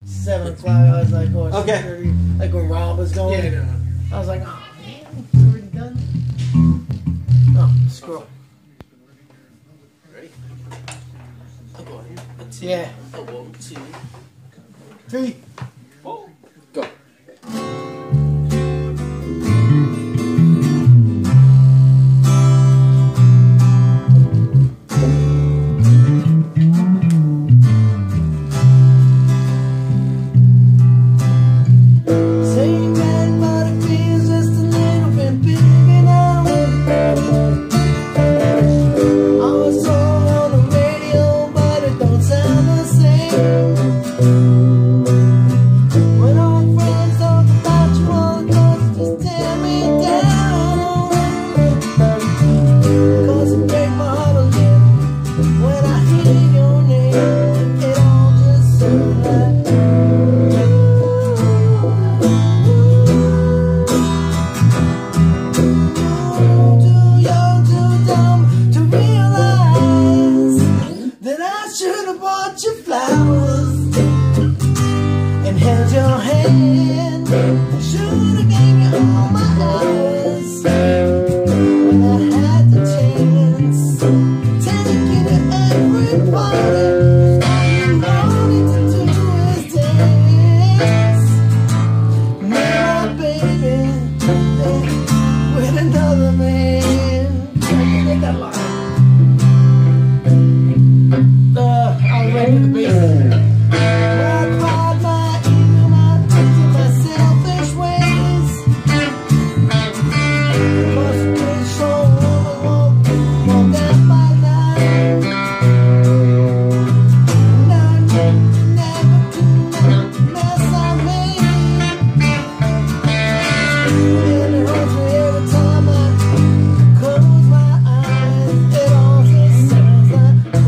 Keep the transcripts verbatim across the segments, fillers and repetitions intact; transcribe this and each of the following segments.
seven o'clock. I was like, oh, it's Okay. six thirty. Like when Rob was going. Yeah, no. I was like, oh man, it's already done. Oh, scroll. Ready? I'll go on here. A two. Yeah. A one, two. Three. Four. Go. Same bad, but it feels just a little bit bigger now. I was all on the radio, but it don't sound the same. When all my friends talk about you, all it does is just tear me down. Cause it breaks my heart a little when I hear your name. It all just sounds like flowers and held your hand. Should've gave you all my hours when I had the chance. Take you to every party, all you wanted to do is dance. Now, baby, with another man. Get that line. I'm ready for the bass. I cried my ego, my things, my selfish ways. Cause it was so long, walk down my line. Now I never do mess I made. And it hurts me every time I close my eyes. It all just sounds like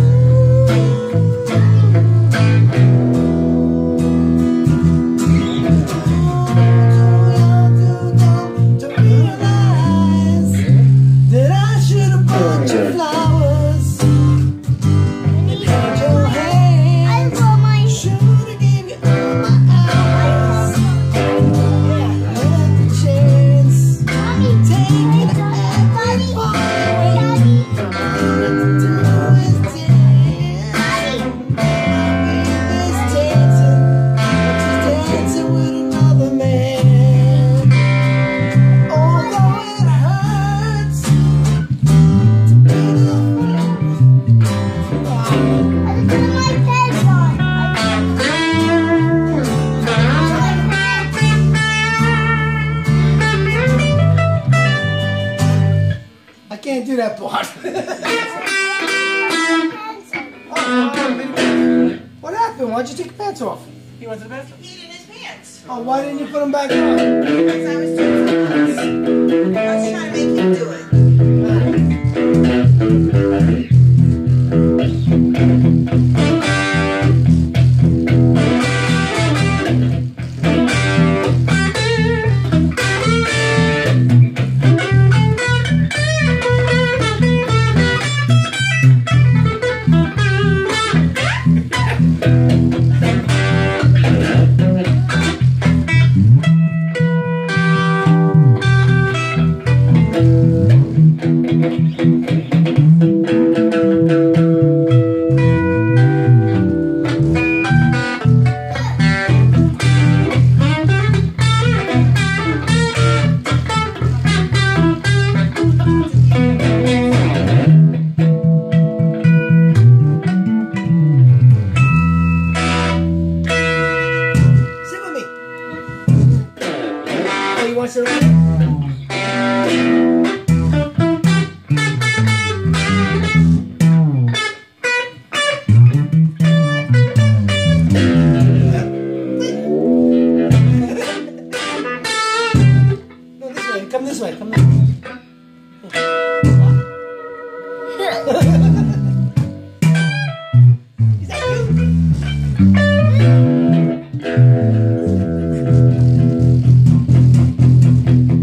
can't do that part. Oh, what happened? Why'd you take your pants off? He went to the bathroom. He peed in his pants. Oh, why didn't you put them back on? Because I was doing something else. I was trying to make him do it. Come this way, come this way. Is that you?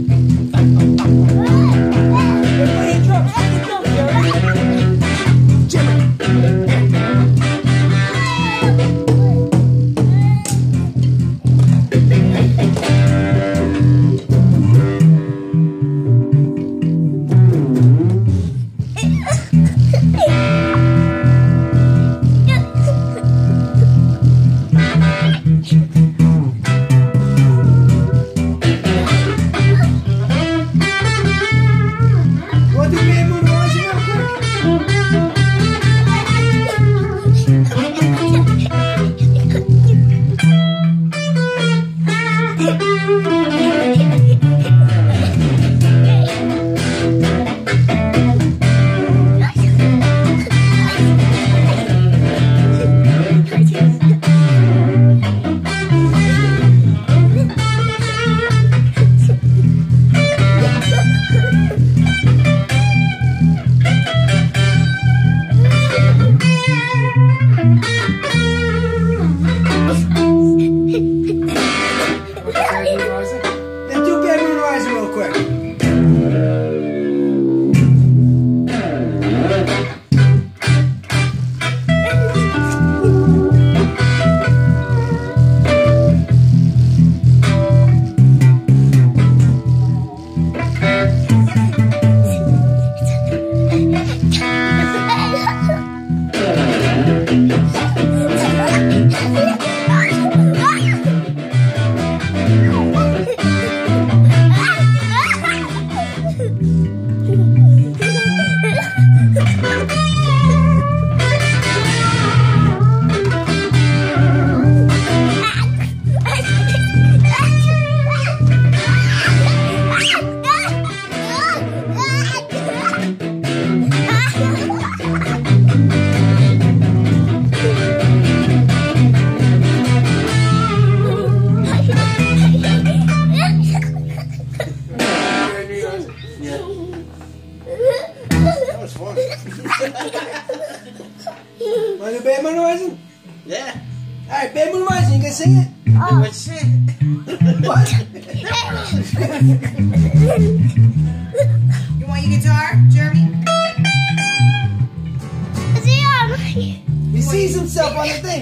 Hey, Moonrise, you can sing it? Oh shit. What? You want your guitar, Jeremy? He sees himself on the thing.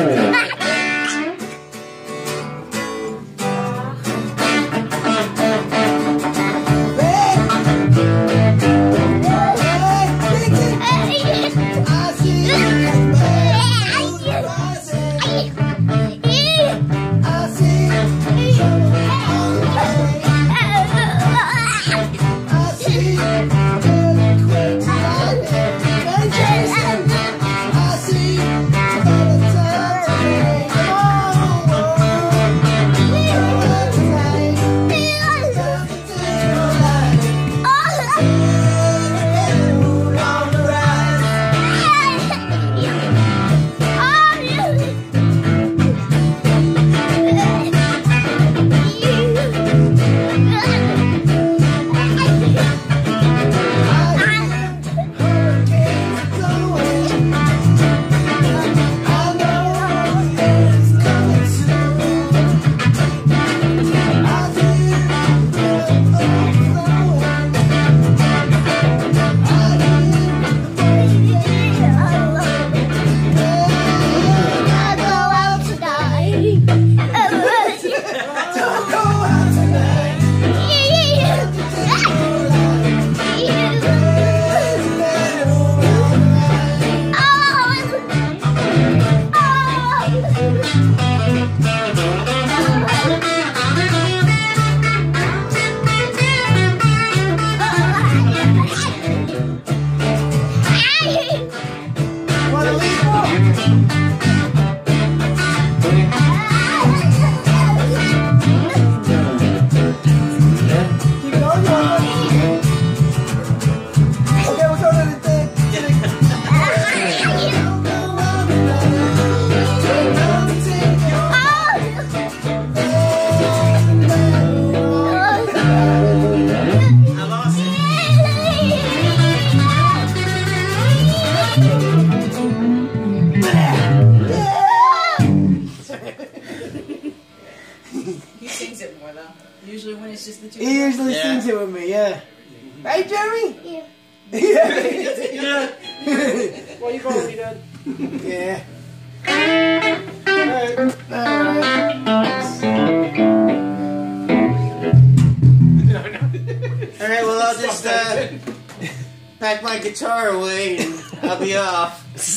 He sings it more though. Usually when it's just the two. He usually Yeah. sings it with me, yeah. Hey, Jeremy? Yeah. Yeah. Yeah. What you calling me, Dad? Yeah. Alright. Alright. Alright, well, I'll just uh, pack my guitar away and I'll be off.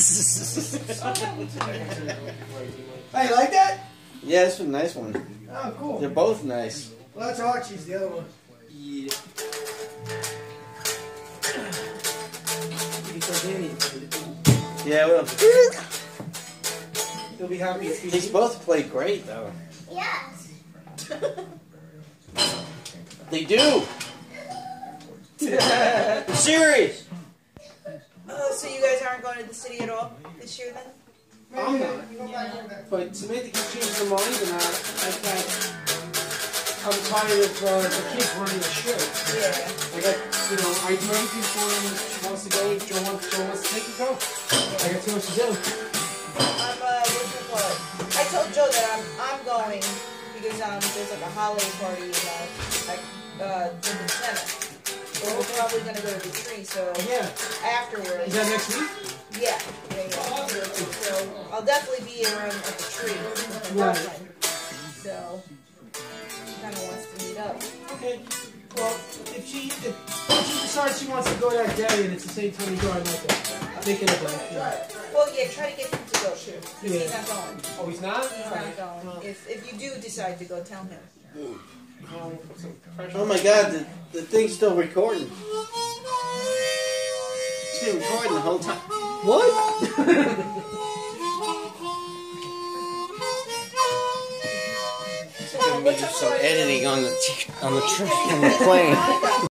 Hey, you like that? Yeah, that's a nice one. Oh, cool. They're both nice. Well, that's Archie's, the other one. Yeah. Yeah, well, He'll be happy if these both play great, though. Yes. They do! I'm serious! Oh, so you guys aren't going to the city at all this year then? I'm not. But Samantha can change her mind, and I, I can't. I'm tired of uh, the kids running the show. Yeah. I got, you know, I do everything for them. She wants to go. Joe wants, Joe wants to take it, go. I got too much to do. I'm, uh, what's it called? I told Joe that I'm, I'm going because, um, there's like a holiday party, uh, like, uh, in the tenth. So we're probably gonna go to the tree, so Yeah. afterwards. Is that next week? Yeah, yeah, yeah. So I'll definitely be around at the tree with my Right. girlfriend. So she kind of wants to meet up. Okay. Well, if she if, if she decides she wants to go that day and it's the same time you go, I'd like that. Make it a day. Yeah. Well, yeah, try to get him to go too. 'Cause Yeah. he's not going. Oh, he's not? He's not going. If if you do decide to go, tell him. Oh, put some pressure. Oh my god, the, the thing's still recording. It's been recording the whole time. What? Some editing on the, on the, tr- on the plane.